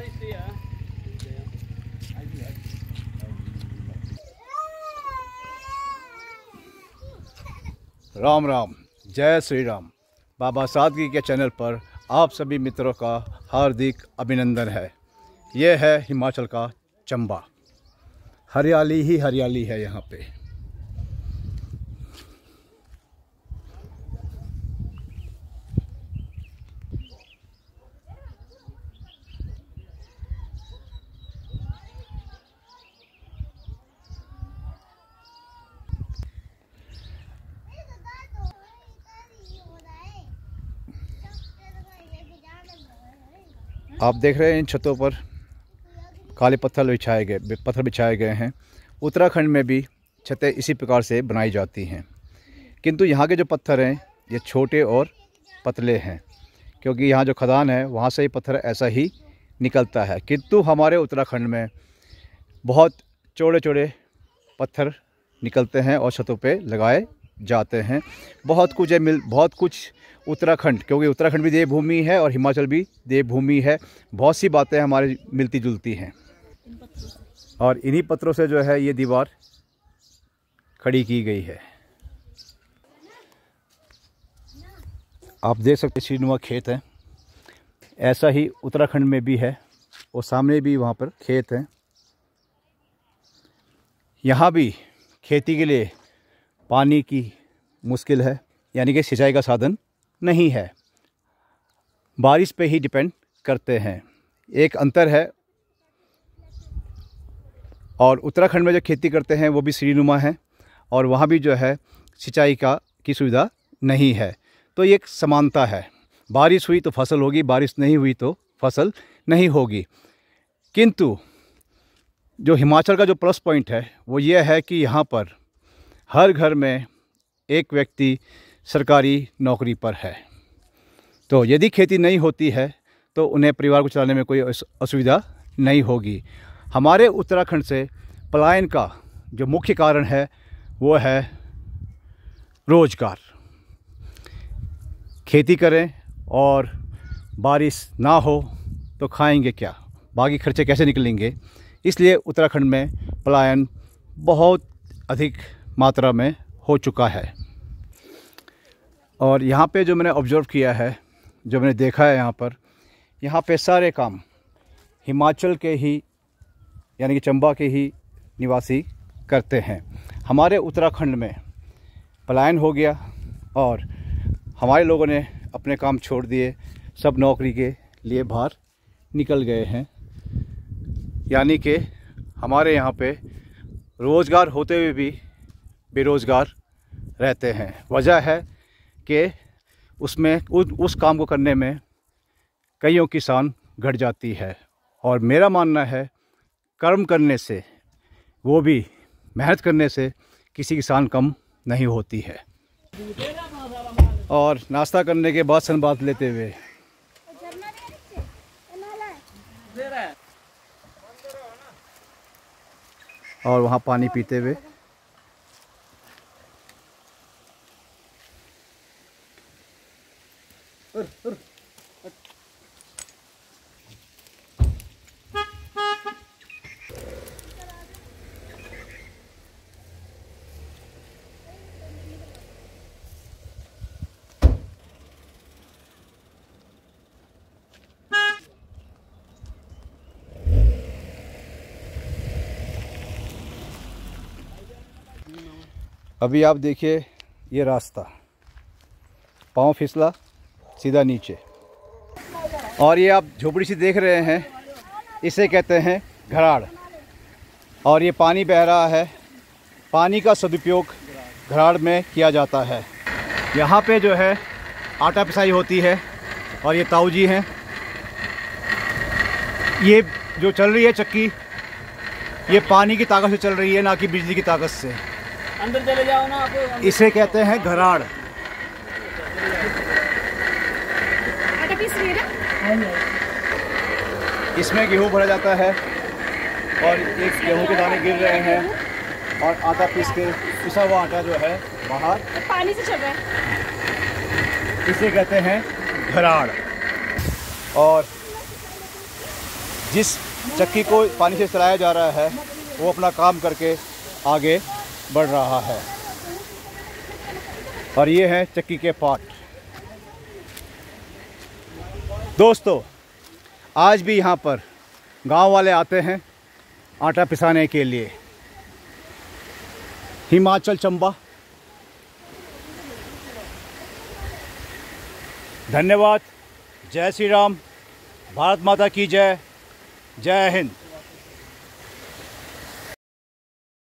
राम राम, जय श्री राम। बाबा सादगी के चैनल पर आप सभी मित्रों का हार्दिक अभिनंदन है। यह है हिमाचल का चंबा। हरियाली ही हरियाली है यहाँ पे। आप देख रहे हैं इन छतों पर काले पत्थर बिछाए गए हैं। उत्तराखंड में भी छतें इसी प्रकार से बनाई जाती हैं, किंतु यहाँ के जो पत्थर हैं ये छोटे और पतले हैं, क्योंकि यहाँ जो खदान है वहाँ से ही पत्थर ऐसा ही निकलता है। किंतु हमारे उत्तराखंड में बहुत चौड़े चौड़े पत्थर निकलते हैं और छतों पे लगाए जाते हैं। बहुत कुछ उत्तराखंड, क्योंकि उत्तराखंड भी देवभूमि है और हिमाचल भी देवभूमि है, बहुत सी बातें हमारी मिलती जुलती हैं। और इन्हीं पत्थरों से जो है ये दीवार खड़ी की गई है। आप देख सकते हैं सीढ़ीनुमा खेत हैं, ऐसा ही उत्तराखंड में भी है और सामने भी वहाँ पर खेत हैं। यहाँ भी खेती के लिए पानी की मुश्किल है, यानी कि सिंचाई का साधन नहीं है, बारिश पे ही डिपेंड करते हैं। एक अंतर है। और उत्तराखंड में जो खेती करते हैं वो भी सीढ़ीनुमा है और वहाँ भी जो है सिंचाई की सुविधा नहीं है। तो ये एक समानता है, बारिश हुई तो फसल होगी, बारिश नहीं हुई तो फसल नहीं होगी। किंतु जो हिमाचल का जो प्लस पॉइंट है वो ये है कि यहाँ पर हर घर में एक व्यक्ति सरकारी नौकरी पर है। तो यदि खेती नहीं होती है तो उन्हें परिवार को चलाने में कोई असुविधा नहीं होगी। हमारे उत्तराखंड से पलायन का जो मुख्य कारण है वो है रोजगार। खेती करें और बारिश ना हो तो खाएंगे क्या, बाकी खर्चे कैसे निकलेंगे। इसलिए उत्तराखंड में पलायन बहुत अधिक मात्रा में हो चुका है। और यहाँ पे जो मैंने ऑब्ज़र्व किया है, जो मैंने देखा है, यहाँ पे सारे काम हिमाचल के ही यानी कि चंबा के ही निवासी करते हैं। हमारे उत्तराखंड में पलायन हो गया और हमारे लोगों ने अपने काम छोड़ दिए, सब नौकरी के लिए बाहर निकल गए हैं। यानी कि हमारे यहाँ पे रोज़गार होते हुए भी बेरोज़गार रहते हैं। वजह है कि उसमें उस काम को करने में कईयों की शान घट जाती है। और मेरा मानना है कर्म करने से, वो भी मेहनत करने से, किसी की शान कम नहीं होती है। और नाश्ता करने के बाद सनबात लेते हुए और वहाँ पानी पीते हुए अभी आप देखिए ये रास्ता, पाँव फिसला सीधा नीचे। और ये आप झोपड़ी सी देख रहे हैं, इसे कहते हैं घराड़। और ये पानी बह रहा है, पानी का सदुपयोग घराड़ में किया जाता है। यहाँ पे जो है आटा पिसाई होती है और ये ताऊ जी हैं। ये जो चल रही है चक्की, ये पानी की ताकत से चल रही है, ना कि बिजली की ताकत से। अंदर चले जाओ ना आप। इसे कहते हैं घराड़। इसमें गेहूँ भरा जाता है और एक गेहूँ के दाने गिर रहे हैं और आटा पिसा हुआ आटा जो है बाहर पानी से चल रहा है। इसे कहते हैं घराड़। और जिस चक्की को पानी से चलाया जा रहा है वो अपना काम करके आगे बढ़ रहा है। और ये हैं चक्की के पार्ट। दोस्तों, आज भी यहाँ पर गांव वाले आते हैं आटा पिसाने के लिए। हिमाचल चंबा। धन्यवाद। जय श्री राम। भारत माता की जय। जय हिंद।